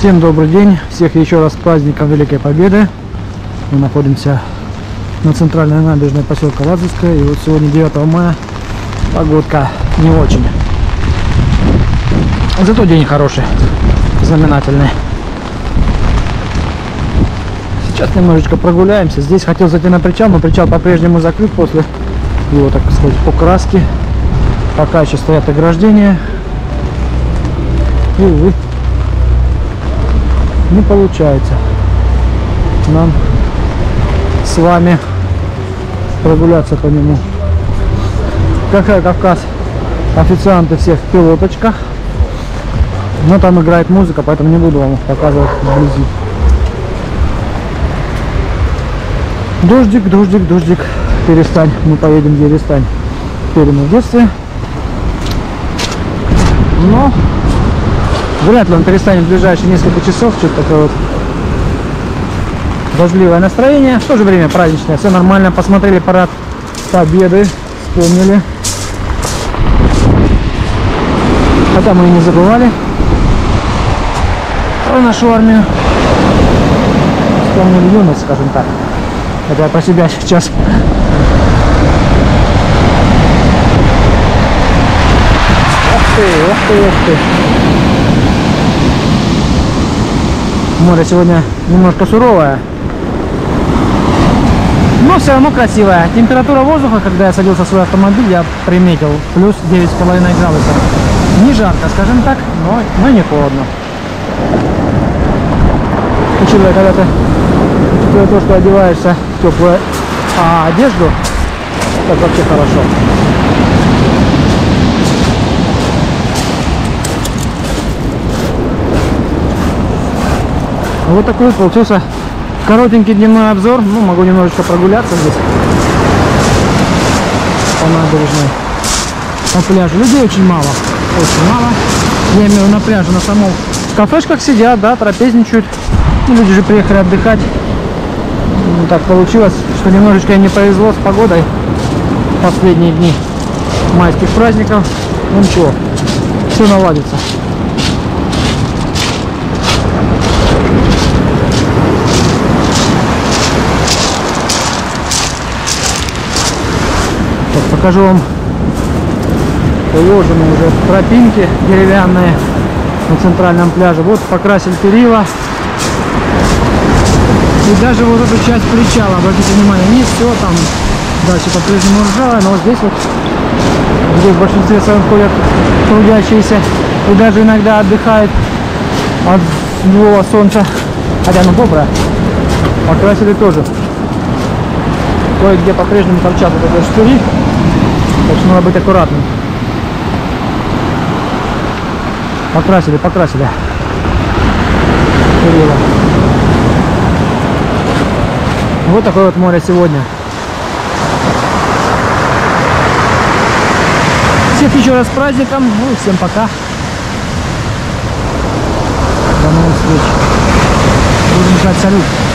Всем добрый день, всех еще раз с праздником Великой Победы. Мы находимся на центральной набережной поселка Лазарская, и вот сегодня 9 мая, погодка не очень. Зато день хороший, знаменательный. Сейчас немножечко прогуляемся. Здесь хотел зайти на причал, но причал по-прежнему закрыт после его, так сказать, покраски. Пока еще стоят ограждения. И, увы, не получается нам с вами прогуляться по нему. Кафе Кавказ, официанты всех в пилоточках, но там играет музыка, поэтому не буду вам показывать вблизи. Дождик, дождик, дождик. Перестань, мы поедем в Перестань. Пели мы в детстве, но вряд ли он перестанет в ближайшие несколько часов. Что-то такое вот дождливое настроение, в то же время праздничное. Все нормально, посмотрели парад Победы, вспомнили. Хотя мы и не забывали про нашу армию. Вспомнили юность, скажем так. Это я про себя сейчас. Ух ты, ух ты, ух ты. Море сегодня немножко суровое, но все равно красивое. Температура воздуха, когда я садился в свой автомобиль, я приметил плюс 9,5 градусов. Не жарко, скажем так, но не холодно. Учитывая, когда ты то, что одеваешься в теплую одежду, так вообще хорошо. Вот такой вот получился коротенький дневной обзор. Ну, могу немножечко прогуляться здесь по набережной, по пляжу. Людей очень мало, очень мало. Я имею в виду на пляже, на самом. В кафешках сидят, да, трапезничают. Ну, люди же приехали отдыхать. Ну, так получилось, что немножечко не повезло с погодой последние дни майских праздников. Ну ничего, все наладится. Так, покажу вам уложенные уже тропинки деревянные на центральном пляже. Вот покрасили перила. И даже вот эту часть причала, обратите внимание, не все там дальше по-прежнему ржавое, но вот здесь вот, где в большинстве своем ходят трудящиеся и даже иногда отдыхают от злого солнца, хотя оно доброе, покрасили тоже. Кое-где по-прежнему торчат вот эти штыри, так что надо быть аккуратным. Покрасили перила. Вот такое вот море сегодня. Всех еще раз с праздником. Ну и всем пока. До новых встреч. Будем ждать салют.